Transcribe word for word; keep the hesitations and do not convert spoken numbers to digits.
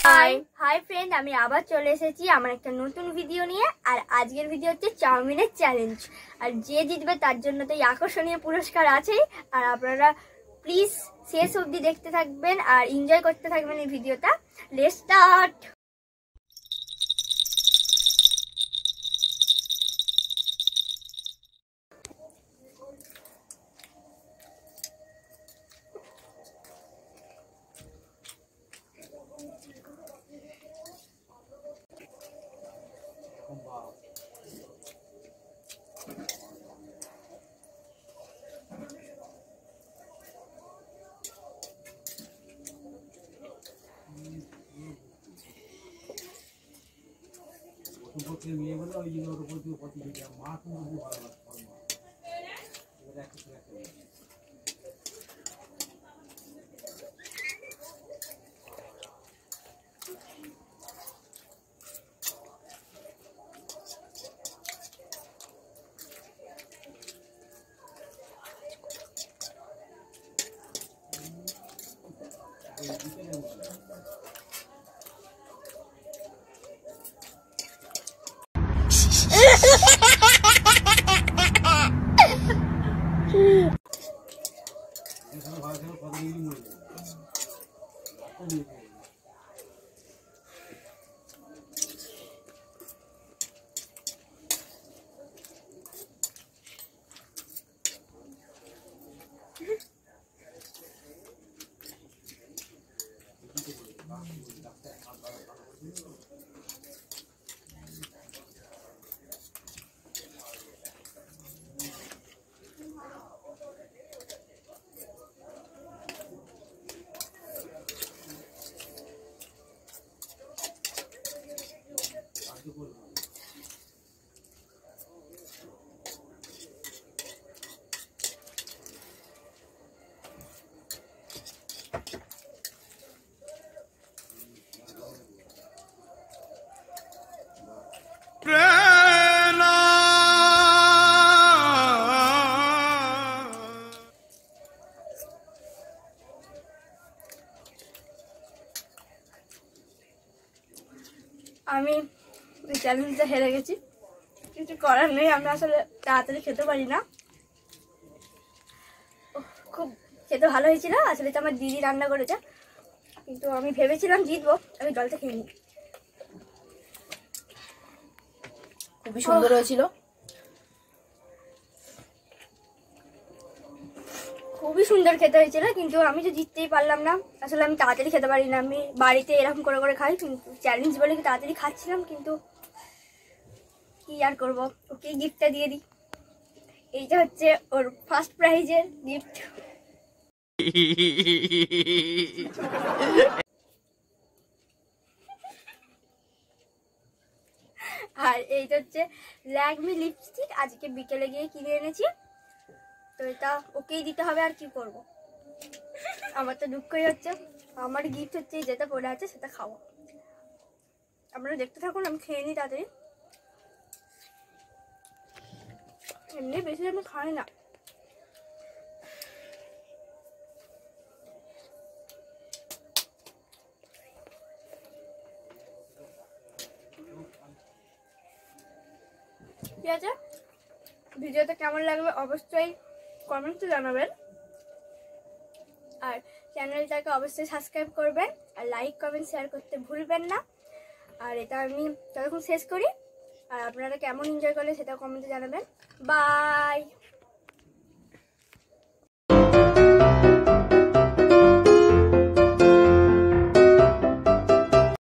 High hi friend, আমি আবার চলে এসেছি আমার একটা নতুন ভিডিও নিয়ে। আর আজকের ভিডিও হচ্ছে চাউমিনের চ্যালেঞ্জ। আর যে জিতবে তার জন্য তো এই আকর্ষণীয় পুরস্কার আছেই। আর আপনারা প্লিজ শেষ অবধি দেখতে থাকবেন আর এনজয় করতে থাকবেন এই ভিডিওটা। Let's start. মেয়ে বলে ওই জন্য ওর উপর দিয়ে পথে গেছে মা কিন্তু ভালো আমি চ্যালেঞ্জটা হেরে গেছি, কিছু করার নেই। আমি আসলে তাড়াতাড়ি খেতে পারি না। খুব খেতে ভালো হয়েছিল। আসলে তো আমার দিদি রান্না করেছে, কিন্তু আমি ভেবেছিলাম জিতবো। আমি জলটা খেয়ে নিই। খুবই সুন্দর হয়েছিল, খুবই সুন্দর খেতে হয়েছিল, কিন্তু আমি তো জিততেই পারলাম না। আসলে আমি তাড়াতাড়ি খেতে পারি না। আমি বাড়িতে এরকম করে করে খাই, কিন্তু চ্যালেঞ্জ বলে কি তাড়াতাড়ি খাচ্ছিলাম। কিন্তু কি আর করবো, ওকে গিফটটা দিয়ে দিই। এইটা হচ্ছে ওর ফার্স্ট প্রাইজের গিফট। আর এইটা হচ্ছে ল্যাকমি লিপস্টিক, আজকে বিকেলে গিয়ে কিনে এনেছি। তো এটা ওকেই দিতে হবে, আর কি করব। আমার তো দুঃখই হচ্ছে। আমার গিফট হচ্ছে যেটা পড়ে আছে সেটা খাওয়া। আপনারা দেখতে থাকুন, আমি খেয়ে নিই তাড়াতাড়ি। এমনি বেশি আমি খাই না। ঠিক আছে, ভিডিওটা কেমন লাগবে অবশ্যই কমেন্টে জানাবেন। আর চ্যানেলটাকে অবশ্যই সাবস্ক্রাইব করবেন, আর লাইক কমেন্ট শেয়ার করতে ভুলবেন না। আর এটা আমি ততক্ষণ শেষ করি। আর আপনারা কেমন এনজয় করলে সেটা কমেন্টে জানাবেন। বাই।